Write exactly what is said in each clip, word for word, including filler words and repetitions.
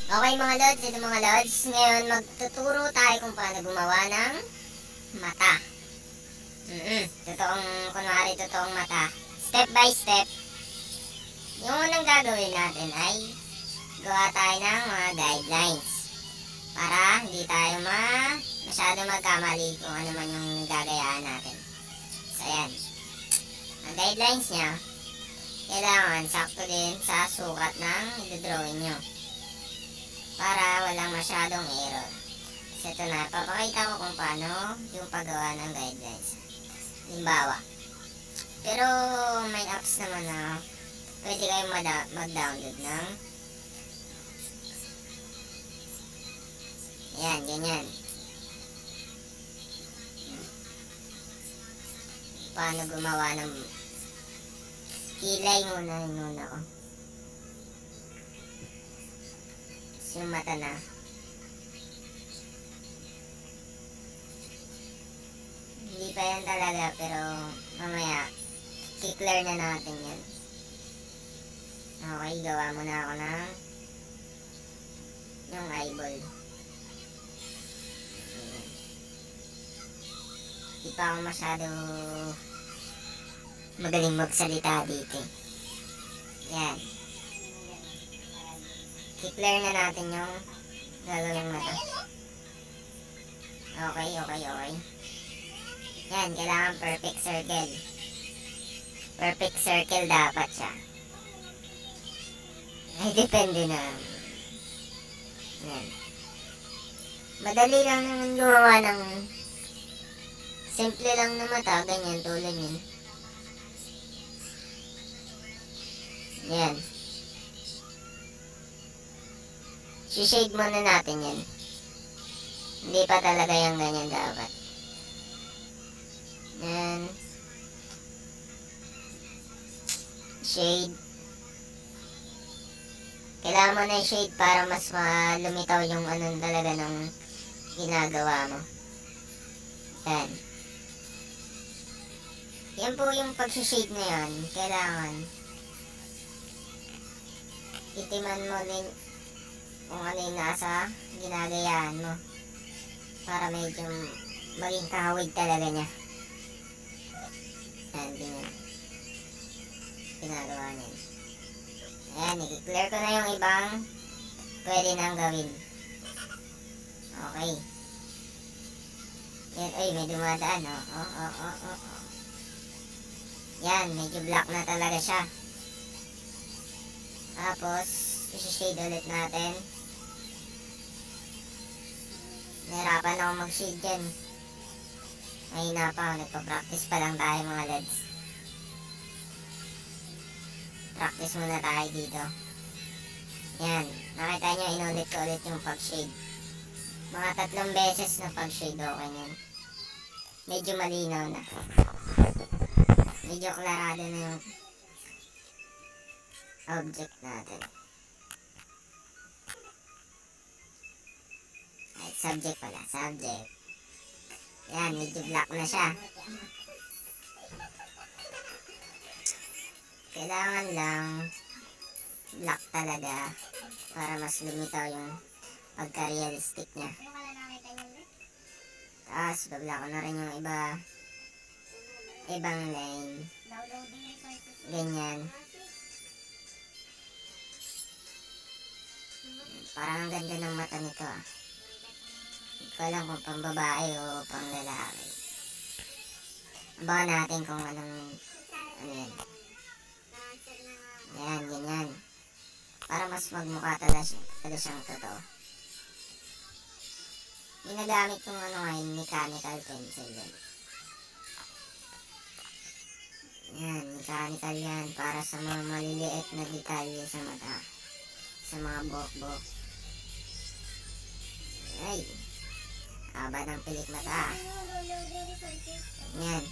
Okay mga lods, ito mga lods. Ngayon magtuturo tayo kung paano gumawa ng mata. Mm-mm. Totoong, kunwari totoong mata. Step by step. Yung unang gagawin natin ay gawa tayo ng mga guidelines. Para hindi tayo ma masyado magkamali kung ano man yung gagayaan natin. So ayan. Ang guidelines niya, kailangan sakto din sa sukat ng i-drawing nyo. Para walang masyadong error. So ito na, papakita ko kung paano yung paggawa ng guidelines. Halimbawa. Pero may apps naman na pwede kayong mag-download ng ayan, ganyan. Paano gumawa ng kilay muna muna ko. Yung mata na. Hindi pa yan talaga, pero mamaya i-clear na natin yan. Okay, gawa muna ako ng yung eyeball. Hindi pa ako masyado magaling magsalita dito. Yan. I-clear na natin yung gagawin mata. Okay, okay, okay. Yan, kailangan perfect circle. Perfect circle dapat siya. Ay, depende na. Yan. Madali lang naman gumawa ng simple lang na mata, ganyan, tulad yun. Yan. Si-shade muna natin yan. Hindi pa talaga yung ganyan dapat. Yan. Shade. Kailangan mo na shade para mas lumitaw yung ano talaga ng ginagawa mo. Yan. Yan po yung pag-shade na yan. Kailangan itiman mo din kung ano yung nasa ginagayaan mo para medyo maging kahawig talaga niya. Ayan, ganyan ginagawa niya. Ayan, i-clear ko na yung ibang pwede nang gawin. Okay. Yan, ay, may dumadaan, oh. Oh, oh, oh, oh, oh. Yan, medyo black na talaga siya. Tapos i-shade ulit natin. Nahirapan ako mag-shade dyan. Mahina pa, nagpa-practice pa lang tayo mga lads. Practice muna tayo dito. Yan, nakita nyo, inulit ko ulit yung pag-shade. Mga tatlong beses na pag-shade, okay yan. Medyo malinaw na. Medyo klarado na yung object natin. Ay, subject pala, subject. Yan, medyo black na siya. Kailangan lang black talaga para mas lumitaw yung pagka-realistic niya. Tapos, babla ko na rin yung iba ibang line. Ganyan. Parang ang ganda ng mata nito ah. Hindi ko alam kung pang babae o pang lalaki. Abangan natin kung anong ano yan. Yan, ganyan. Para mas magmukha talaga siyang totoo. Ginagamit kong ano ngayon, mechanical pencil yan. Yan, mechanical yan para sa mga maliliit na detalye sa mata. Sa mga buhok-buhok. Ay, haba ng pilik mata. Yan.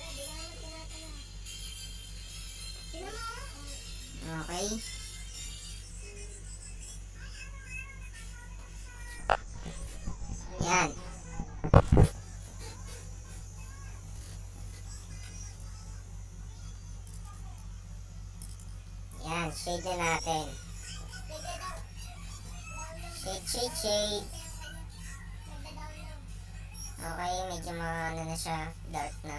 Okay. Yan. Yan, shade na natin. Shade, shade, shade. Okay, medyo maano na siya, dark na.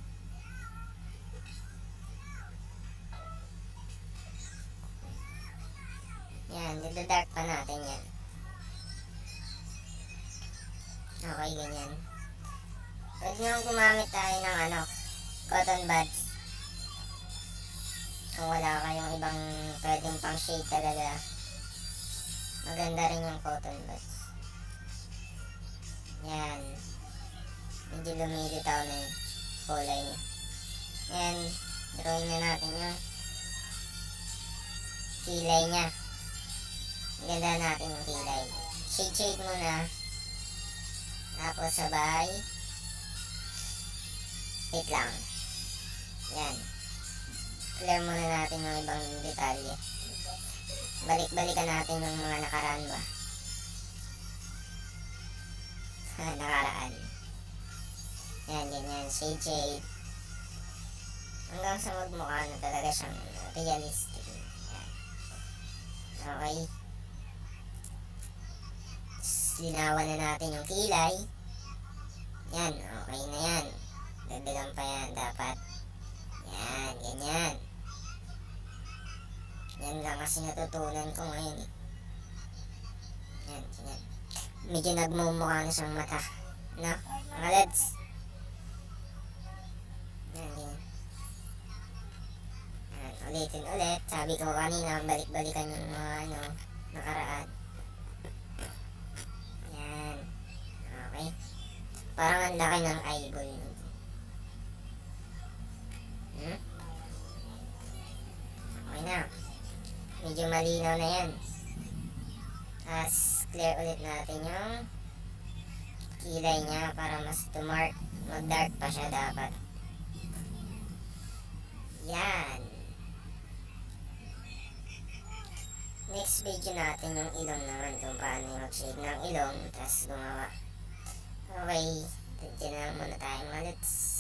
Yan, dito-dark pa natin yan. Okay, ganyan. Pwede nang gumamit tayo ng ano, cotton buds. Kung wala kayong ibang pwedeng pang shade talaga, maganda rin yung cotton buds. Yan. Medyo lumilitaw na yung kulay niya. Yan. Drawing na natin yung kilay niya. Ganda natin yung kilay. Shade shade muna. Tapos sabay. Wait lang. Yan. Clear muna natin yung ibang detalye. Balik-balikan natin yung mga nakaraan ba. Nakaraan. Yan, ganyan. Shade shade. Hanggang sa magmukha na talaga siyang realistic. Yan. Okay. Linawan na natin yung kilay. Yan, okay na yan. Dagdagan pa yan dapat. Yan, ganyan. Yan lang kasi natutunan ko ngayon eh. Yan, ganyan. Medyo nagmumukha na siyang mata. No? Mga lads. Yan, yan. Yan, ulitin ulit. Sabi ko kanina, balik-balikan yung mga ano, nakaraan. Yan. Okay. Parang ang laki ng eyeball. Hmm? Okay na. Medyo malinaw na yan. Tapos, clear ulit natin yung kilay niya para mas tumark. Mag-dark pa siya dapat. Yan. Next video natin yung ilong naman kung paano yung mag-shade ng ilong. Tapos gumawa. Okay. Tagyan na lang muna tayong malits.